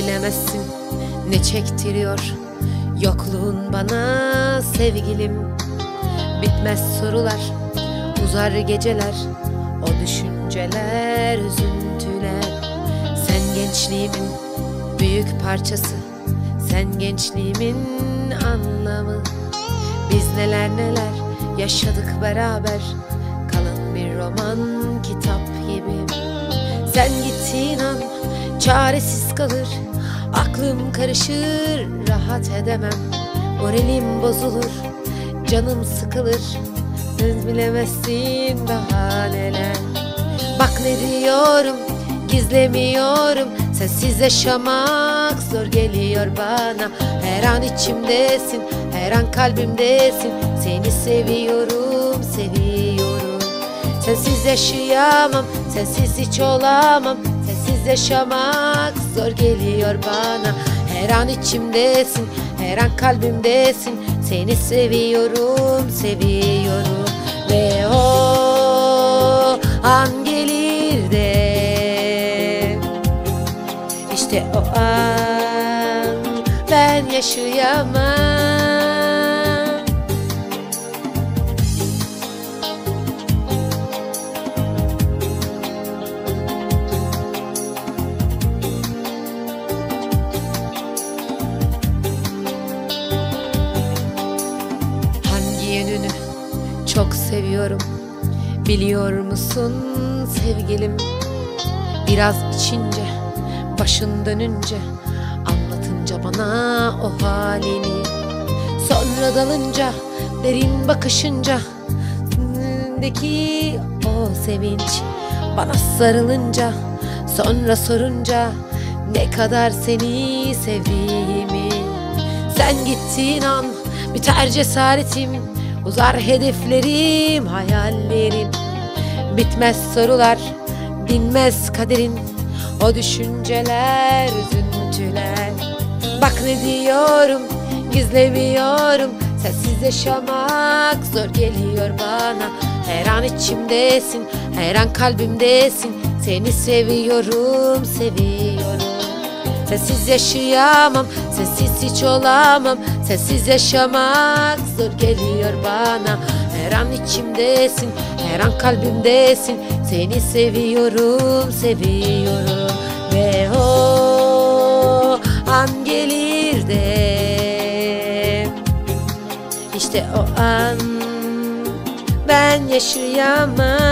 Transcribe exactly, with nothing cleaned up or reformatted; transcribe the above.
bilemezsin ne çektiriyor yokluğun bana sevgilim. Bitmez sorular, uzar geceler, o düşünceler, üzüntüler. Sen gençliğimin büyük parçası, sen gençliğimin anlamı. Biz neler neler yaşadık beraber, kalın bir roman kitap gibi. Sen gittiğin an çaresiz kalır, aklım karışır, rahat edemem. Moralim bozulur, canım sıkılır, siz bilemezsin daha neler. Bak ne diyorum, gizlemiyorum, sensiz yaşamak zor geliyor bana. Her an içimdesin, her an kalbimdesin, seni seviyorum, seviyorum. Sensiz yaşayamam, sensiz hiç olamam, sensiz yaşamak zor geliyor bana. Her an içimdesin, her an kalbimdesin, seni seviyorum, seviyorum. Ve o an gelir de, İşte o an ben yaşayamam. Hangi yönünü çok seviyorum biliyor musun sevgilim? Biraz içince, başın dönünce, anlatınca bana o halini, sonra dalınca, derin bakışınca, yüzündeki o sevinç, bana sarılınca, sonra sorunca ne kadar seni sevdiğimi. Sen gittiğin an biter cesaretim, uzar hedeflerim, hayallerim. Bitmez sorular, dinmez kaderin, o düşünceler, üzüntüler. Bak ne diyorum, gizlemiyorum, sensiz yaşamak zor geliyor bana. Her an içimdesin, her an kalbimdesin, seni seviyorum, seviyorum. Sensiz yaşayamam, sensiz hiç olamam, sensiz yaşamak zor geliyor bana. Her an içimdesin, her an kalbimdesin, seni seviyorum, seviyorum. Ve o an gelir de, İşte o an ben yaşayamam.